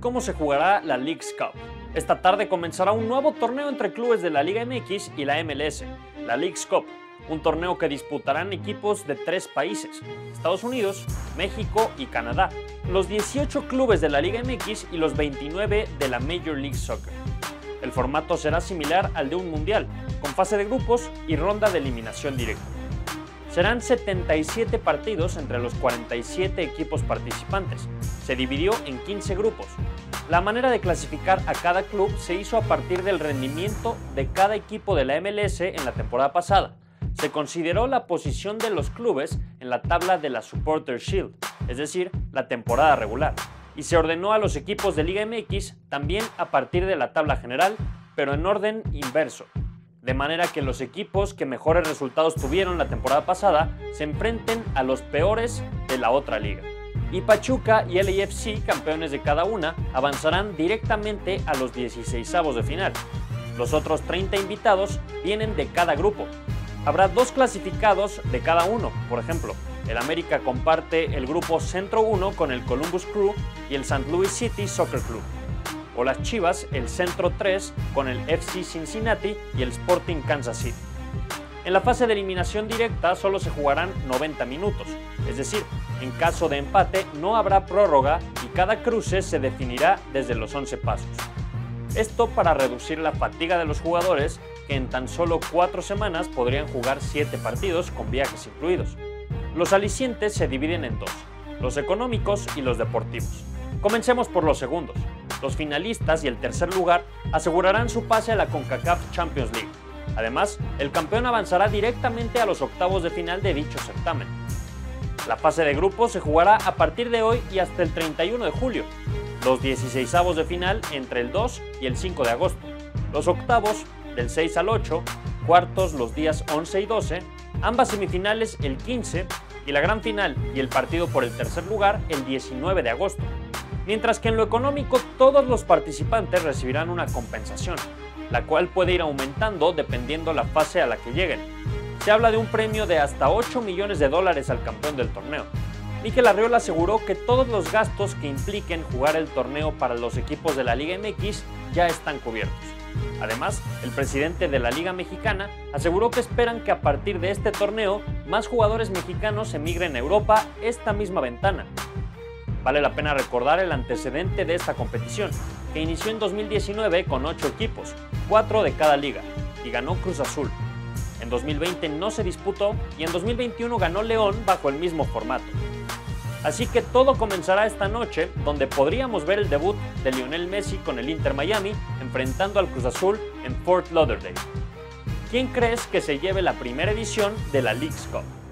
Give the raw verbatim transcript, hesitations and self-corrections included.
cómo se jugará la Leagues Cup. Esta tarde comenzará un nuevo torneo entre clubes de la Liga M X y la M L S, la Leagues Cup, un torneo que disputarán equipos de tres países, Estados Unidos, México y Canadá, los dieciocho clubes de la Liga M X y los veintinueve de la Major League Soccer. El formato será similar al de un mundial, con fase de grupos y ronda de eliminación directa. Serán setenta y siete partidos entre los cuarenta y siete equipos participantes. Se dividió en quince grupos. La manera de clasificar a cada club se hizo a partir del rendimiento de cada equipo de la M L S en la temporada pasada. Se consideró la posición de los clubes en la tabla de la Supporter Shield, es decir, la temporada regular, y se ordenó a los equipos de Liga M X también a partir de la tabla general, pero en orden inverso, de manera que los equipos que mejores resultados tuvieron la temporada pasada se enfrenten a los peores de la otra liga. Y Pachuca y L A F C, campeones de cada una, avanzarán directamente a los dieciseisavos de final. Los otros treinta invitados vienen de cada grupo. Habrá dos clasificados de cada uno. Por ejemplo, el América comparte el grupo Centro uno con el Columbus Crew y el Saint Louis City Soccer Club. O las Chivas, el Centro tres con el F C Cincinnati y el Sporting Kansas City. En la fase de eliminación directa solo se jugarán noventa minutos, es decir, en caso de empate no habrá prórroga y cada cruce se definirá desde los once pasos. Esto para reducir la fatiga de los jugadores, que en tan solo cuatro semanas podrían jugar siete partidos con viajes incluidos. Los alicientes se dividen en dos, los económicos y los deportivos. Comencemos por los segundos. Los finalistas y el tercer lugar asegurarán su pase a la CONCACAF Champions League. Además, el campeón avanzará directamente a los octavos de final de dicho certamen. La fase de grupos se jugará a partir de hoy y hasta el treinta y uno de julio. Los dieciseisavos de final entre el dos y el cinco de agosto. Los octavos del seis al ocho, cuartos los días once y doce, ambas semifinales el quince y la gran final y el partido por el tercer lugar el diecinueve de agosto. Mientras que en lo económico todos los participantes recibirán una compensación, la cual puede ir aumentando dependiendo la fase a la que lleguen. Se habla de un premio de hasta ocho millones de dólares al campeón del torneo. Mikel Arriola aseguró que todos los gastos que impliquen jugar el torneo para los equipos de la Liga M X ya están cubiertos. Además, el presidente de la Liga Mexicana aseguró que esperan que a partir de este torneo más jugadores mexicanos emigren a Europa esta misma ventana. Vale la pena recordar el antecedente de esta competición, que inició en dos mil diecinueve con ocho equipos, cuatro de cada liga, y ganó Cruz Azul. En dos mil veinte no se disputó y en dos mil veintiuno ganó León bajo el mismo formato. Así que todo comenzará esta noche, donde podríamos ver el debut de Lionel Messi con el Inter Miami enfrentando al Cruz Azul en Fort Lauderdale. ¿Quién crees que se lleve la primera edición de la Leagues Cup?